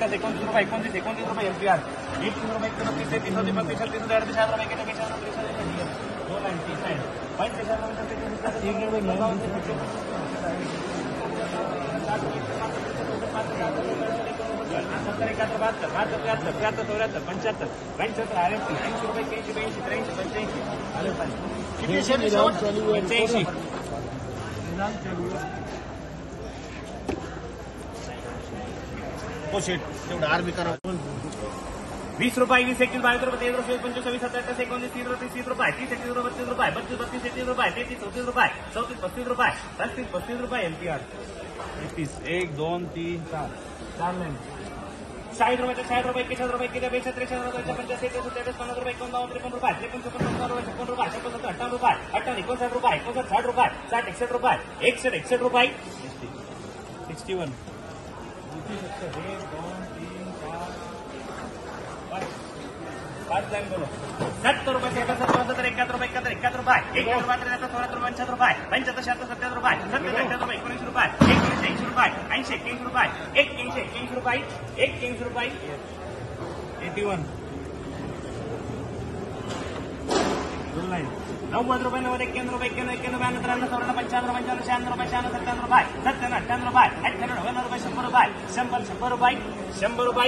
अठ्ठास 29 रुपये 29 रुपये एमपीआर 30 रुपये 31 33 32 36 37 रुपये के 20 रुपये 20 21 22 रुपये 23 रुपये 25 26 27 29 30 30 रुपये 30 31 रुपये 32 रुपये 32 32 33 रुपये 33 34 रुपये 34 35 रुपये 35 35 रुपये एमपीआर 31 1 2 3 4 4 लाइन 60 रुपये 60 रुपये 61 रुपये 63 रुपये 85 37 50 रुपये 51 52 53 रुपये 53 रुपये 56 रुपये 58 रुपये 58 रुपये 59 रुपये 60 61 रुपये 61 रुपये 61 5 लाइन बोलो 70 रुपये 70 71 रुपये 71 रुपये 71 रुपये 74 रुपये 75 रुपये 75 77 रुपये 70 रुपये 19 रुपये 80 रुपये 80 रुपये 81 रुपये 81 रुपये 81 2 लाइन 90 रुपये 90 91 रुपये 91 92 93 94 95 95 96 रुपये 96 97 रुपये 97 98 रुपये 98 99 रुपये 100 रुपये 100 रुपये 100 रुपये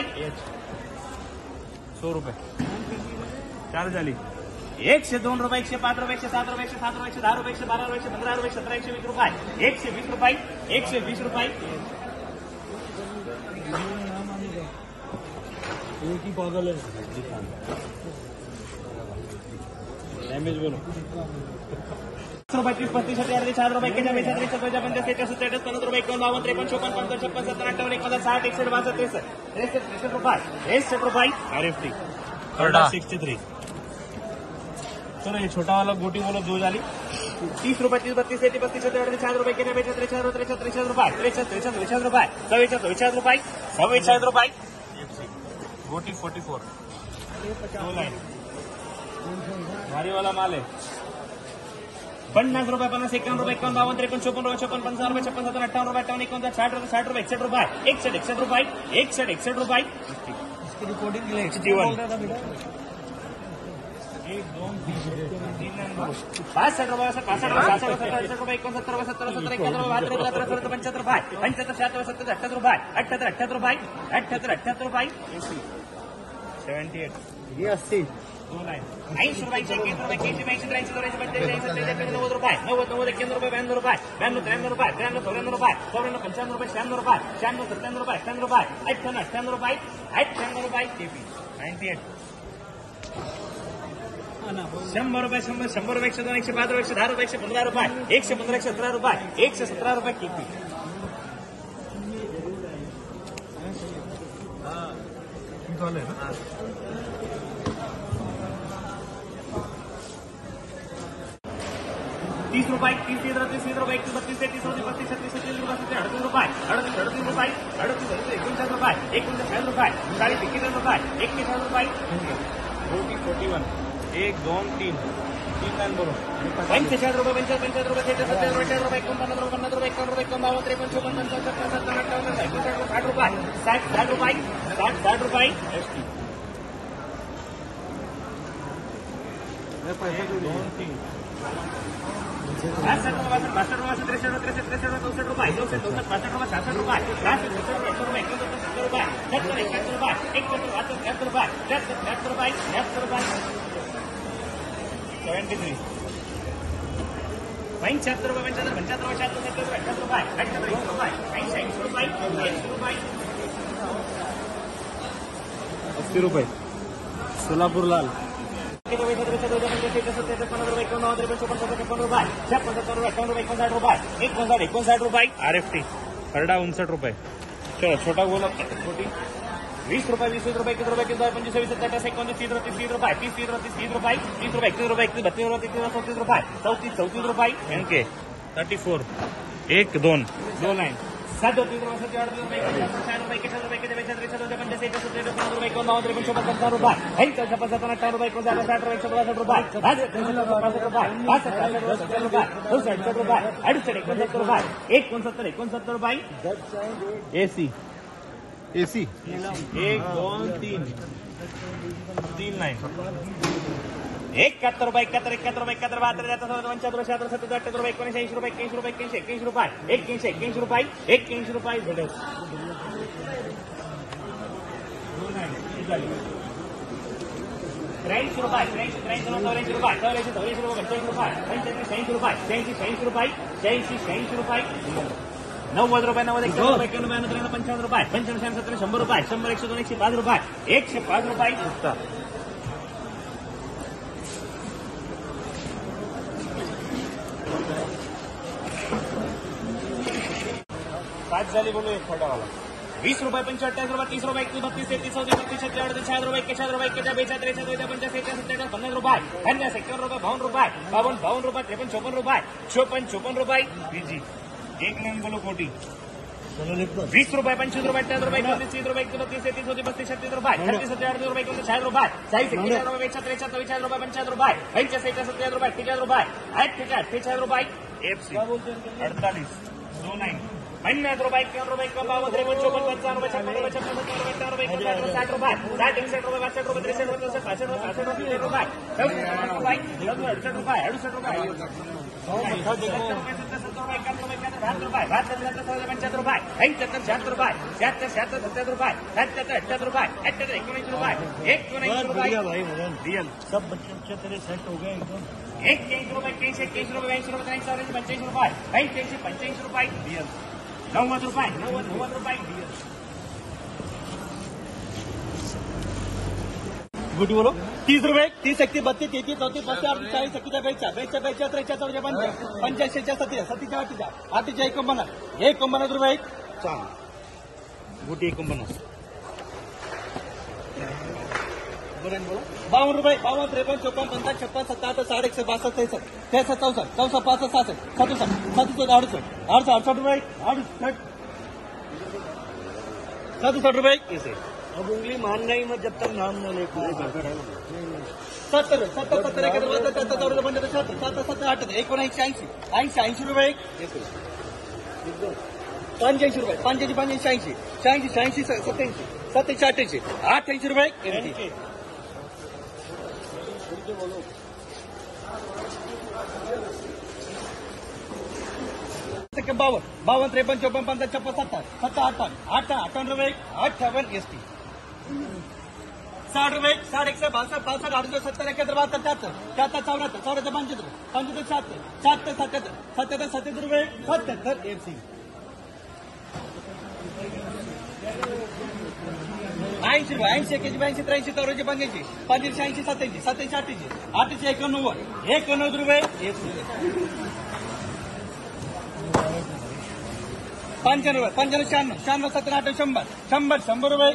100 रुपये 4 झाली 102 रुपये 105 रुपये 107 रुपये 107 रुपये 10 रुपये 12 रुपये 15 रुपये 17 120 रुपये 120 रुपये 120 रुपये एक ही पागल है डैमेज बोलो 30 रुपये 30 35 4 रुपये 50 55 15 रुपये 51 52 53 54 55 56 57 58 59 60 61 62 63 63 रुपये आरएफटी 63 चलो ये छोटा वाला गोटी बोलो 2 जाली 30 रुपये 30 32 33 34 40 रुपये 43 रुपये 43 रुपये 44 रुपये 44 रुपये गोटी 44 2 लाइन भारी वाला माल है 50 रुपये 50 51 रुपये 51 52 53 54 रुपये 56 55 रुपये 56 57 58 रुपये 58 59 60 रुपये 61 रुपये 61 रुपये 61 रुपये इसकी रिकॉर्डिंग के लिए 61 1 2 3 65 रुपये 65 रुपये 67 रुपये 69 रुपये 70 रुपये 70 71 रुपये 72 रुपये 75 रुपये 75 77 78 रुपये 78 रुपये 78 रुपये 78 ये 80 2 लाइन 80 रुपये 81 रुपये 82 83 84 85 90 रुपये 90 91 रुपये 92 रुपये 92 रुपये 93 रुपये 94 रुपये 95 रुपये 96 रुपये 97 रुपये 97 रुपये 98 रुपये 98 रुपये 98 रुपये 98 100 रुपये 100 रुपये 102 105 रुपये 110 रुपये 115 रुपये 115 117 रुपये 117 रुपये केपी 30 रुपये 30 रुपये 31 32 33 32 36 37 38 रुपये 38 रुपये 38 रुपये 59 रुपये 40 रुपये 41 रुपये 41 1 2 3 3 लाइन बोलो 65 रुपये 65 रुपये 70 रुपये 50 रुपये 51 रुपये 51 रुपये 52 53 54 55 रुपये 60 रुपये 60 रुपये 80 रुपये सोलापुर लाल 59 रुपये आरएफटी खरडा 59 रुपये चलो छोटा बोला छोटी 20 रुपये 20 रुपये 21 रुपये 25 26 27 29 30 30 रुपये 30 30 रुपये 30 रुपये 31 रुपये 32 रुपये 34 रुपये 34 रुपये एनके 34 1 2 लाइन 7 रुपये 7 रुपये 4 रुपये 6 रुपये 7 रुपये 50 रुपये 55 रुपये 52 रुपये 55 रुपये 57 रुपये 60 रुपये 70 रुपये 69 रुपये एसी एसी 1 2 3 3 लाइन 71 रुपये 71 71 रुपये 71 72 75 76 77 78 रुपये 79 रुपये 81 रुपये 81 रुपये 81 रुपये 81 रुपये झेडस 83 रुपये 83 रुपये 84 रुपये 84 रुपये 45 रुपये 86 रुपये 86 रुपये 86 रुपये 90 रुपये 90 91 रुपये 91 95 रुपये 95 70 100 रुपये 100 102 105 रुपये 105 रुपये 5 झाली बोलू एक खोटावाला 20 रुपये 75 रुपये 30 रुपये 31 32 33 34 36 36 रुपये 41 रुपये 41 42 43 45 57 50 रुपये 50 51 रुपये 52 रुपये 52 रुपये 53 54 रुपये 54 रुपये बीजी एक लाइन बोलो कोटी 20 रुपये 25 रुपये 28 रुपये 30 रुपये 32 33 32 36 रुपये 36 37 रुपये 60 रुपये 60 रुपये 73 74 रुपये 50 रुपये 85 77 रुपये 50 रुपये 58 रुपये एफसी 48 29 50 रुपये 51 रुपये 52 53 54 55 रुपये 56 57 रुपये 60 रुपये 60 61 रुपये 62 रुपये 63 रुपये 65 रुपये 65 रुपये 68 रुपये 68 रुपये रियल सब बच्चे तेरे सेट हो गए एकदम 81 रुपये 81 रुपये 82 रुपये 85 रुपये 85 रुपये रियल 90 रुपये 90 रुपये गुटी बोलो 30 रुपये 30 31 32 33 34 35 40 41 42 43 45 56 57 51 रुपये चाल गुटी 51 52 रुपये 52 53 54 55 56 57 68 61 62 63 64 64 65 66 67 68 रुपये 67 रुपये कैसे अब उंगली मारना ही मत जब तक नाम न ले 70 80 रुपये 85 रुपये 85 86 87 88 रुपये बावन 53 54 55 56 58 रुपये 58 एसटी 60 रुपये 61 62 62 68 70 71 72 74 74 75 75 77 रुपये 77 एफसी 80 रुपये 80 81 82 83 84 85 85 87 87 91 रुपये एफसी 95 रुपये 95 96 97 98 100 रुपये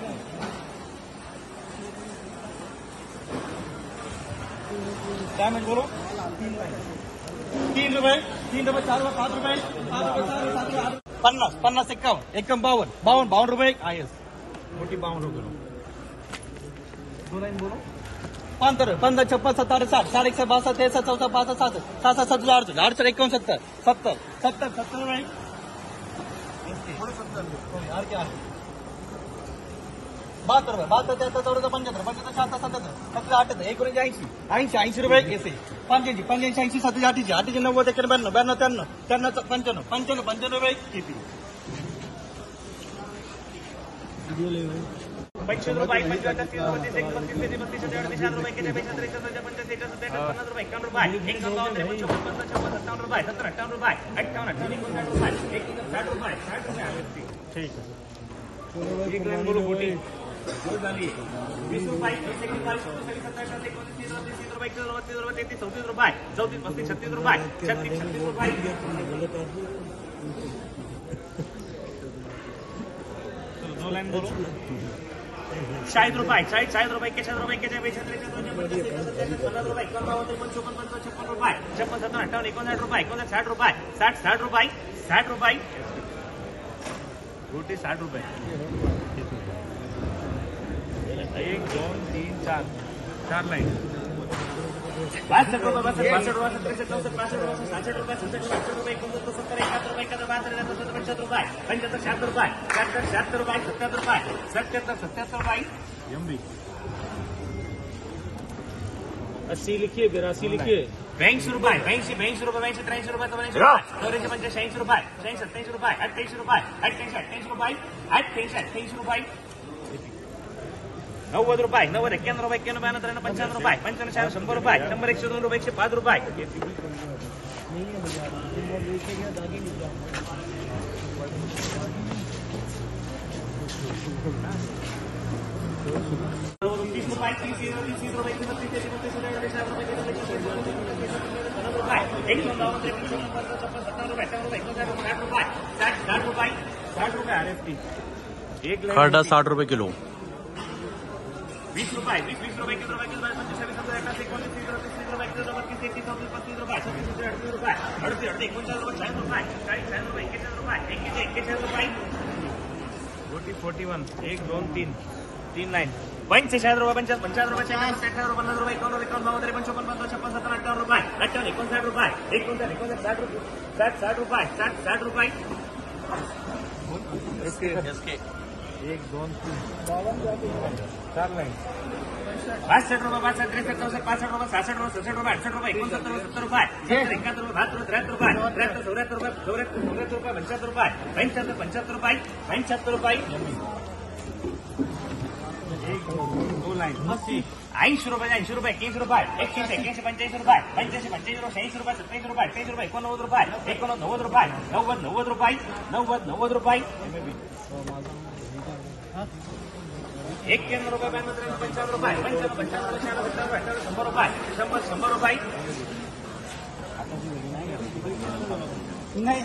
डैमेज बोलो 3 रुपये 4 रुपये 5 रुपये 7 रुपये 50 50 51 52 रुपये आईएस मोटी 52 रुपये 2 लाइन बोलो 15 15 56 57 60 61 62 63 64 65 67 67 68 69 70 70 रुपये यार क्या 72 रुपये 72 73 75 75 77 77 78 80 रुपये कैसे 85 85 87 88 88 90 91 92 93 93 95 95 रुपये किती 25 रुपये 35 30 31 32 33 34 रुपये 43 45 50 रुपये 51 रुपये 51 रुपये 57 रुपये 58 रुपये 60 रुपये ठीक है एक लाइन बोलो गोटी 20 रुपये 27 रुपये 32 रुपये 33 रुपये 34 रुपये 35 रुपये 36 रुपये 2 लाइन बोलो 60 रुपये 40 रुपये 41 रुपये 42 50 रुपये 51 रुपये 56 रुपये 56 57 58 59 रुपये 60 रुपये 60 रुपये 60 रुपये रोटी 60 रुपये 1 2 3 4 लाइन 62 रुपये 62 रुपये 63 64 65 रुपये 66 रुपये 67 रुपये 68 रुपये 69 70 71 रुपये 72 रुपये 75 रुपये 75 रुपये 76 रुपये 77 रुपये 77 80 लिखिए 82 लिखिए 82 रुपये 82 रुपये 83 रुपये 84 रुपये 86 रुपये 87 रुपये 28 रुपये 28 रुपये 28 रुपये 90 रुपये 90 91 रुपये 91 95 रुपये 95 100 रुपये 100 102 रुपये 105 रुपये 30 रुपये 30 रुपये 60 खरडा 60 रुपए किलो। 20 रुपये 20 रुपये 21 रुपये 25 रुपये 30 रुपये 31 रुपये 38 रुपये 41 1 2 3 3 लाइन 65 रुपये 50 50 रुपये 50 रुपये 50 रुपये 51 52 53 54 55 57 रुपये 58 59 रुपये 60 रुपये 60 रुपये 1 2 3 4 लाइन 62 रुपये 62 63 64 65 रुपये 66 रुपये 67 रुपये 68 रुपये 69 रुपये 70 रुपये 71 रुपये 72 रुपये 73 रुपये 74 रुपये 75 रुपये 75 रुपये 2 लाइन 80 रुपये 80 रुपये 21 रुपये 21 85 रुपये 85 85 रुपये 86 रुपये 27 रुपये 28 रुपये 89 रुपये 90 रुपये 90 रुपये 90 रुपये 91 रुपये 95 रुपये 95 रुपये 100 रुपये 100 रुपये नहीं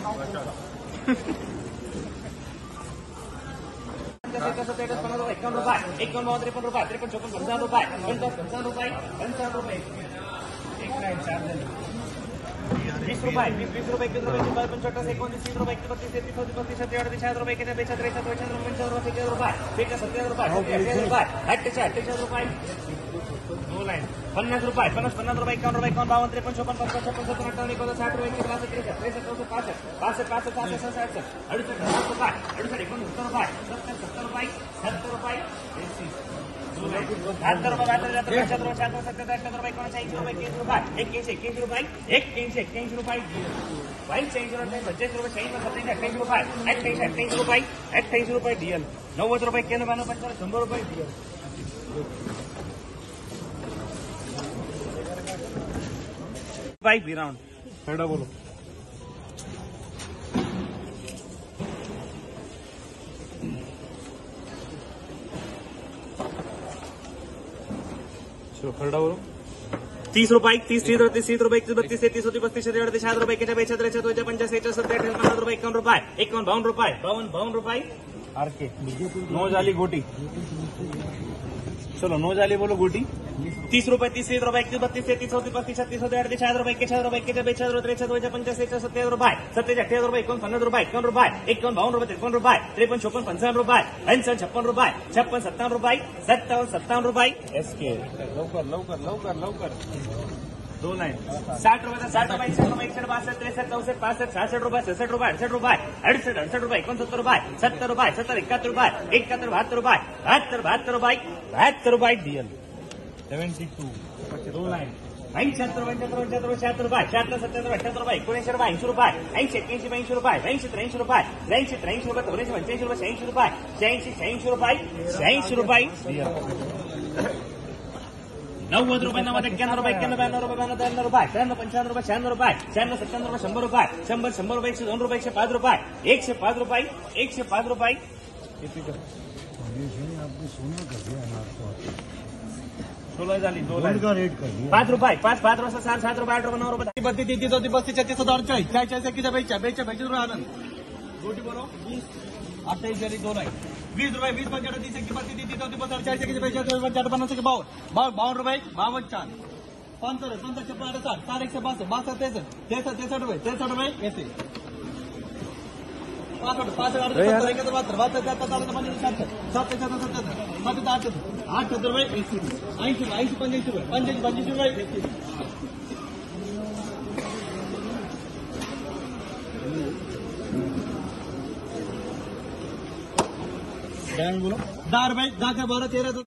51 रुपये 51 रुपये 53 रुपये 53 54 रुपये 55 रुपये 55 रुपये 20 रुपये 20 रुपये 21 रुपये 22 25 29 30 रुपये 31 32 33 38 39 रुपये 40 रुपये 2 लाइन 50 रुपये 50 रुपये 51 रुपये 52 53 54 55 56 57 58 60 रुपये 63 65 65 67 68 रुपये 70 रुपये 70 रुपये 70 रुपये 71 रुपये 21 रुपये 21 रुपये 28 रुपये डीएल 90 रुपये 91 100 रुपये डीएल बाइक भी राउंड खड़ा बोलो खड़ा बोलो 30 रुपये 30 रुपये 31 रुपये 32 33 32 33 38 रुपये 55 रुपये 51 रुपये 52 रुपये आरके नो जाली गोटी चलो नो जाली बोलो गोटी 30 रुपये 31 रुपये 31 33 34 35 36 38 रुपये 40 रुपये 43 रुपये 50 रुपये 57 रुपये 58 रुपये 59 रुपये 51 रुपये 52 रुपये 53 रुपये 53 54 55 रुपये 56 रुपये 56 57 रुपये 57 रुपये एसके लवकर 2 लाइन 60 रुपये 60 रुपये 61 रुपये 62 63 64 65 66 रुपये 66 रुपये 68 रुपये 68 रुपये 69 रुपये 70 रुपये 70 71 रुपये 71 72 रुपये 72 रुपये डीएल 72 2 लाइन 75 रुपये 76 रुपये 77 रुपये 78 रुपये 79 रुपये 80 रुपये 80 81 82 रुपये 83 रुपये 83 रुपये 85 रुपये 86 रुपये 86 रुपये 86 रुपये 90 रुपये 91 91 रुपये 91 रुपये 92 रुपये 95 रुपये 96 रुपये 97 रुपये 100 रुपये 100 रुपये 102 रुपये 105 रुपये 105 रुपये 105 रुपये सोलह जाली 2 लाइन 5 रुपये 5 रुपये 7 रुपये 8 रुपये 9 रुपये 32 33 34 36 37 48 किती बेचा रुपये आनंद गोटी बोलो 28 जाली 2 लाइन 20 रुपये 20 55 30 31 32 34 40 किती बेचा 50 50 52 रुपये 52 4 55 56 58 60 162 63 रुपये 80 65 रुपये 80 रुपये 85 रुपये बोलो 10 रुपए 10 के 12 13